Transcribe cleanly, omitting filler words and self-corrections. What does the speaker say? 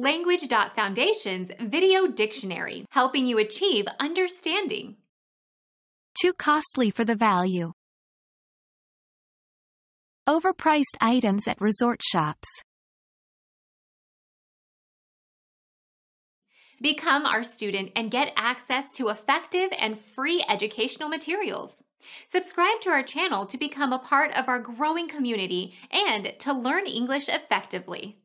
Language.Foundation's Video Dictionary, helping you achieve understanding. Too costly for the value. Overpriced items at resort shops. Become our student and get access to effective and free educational materials. Subscribe to our channel to become a part of our growing community and to learn English effectively.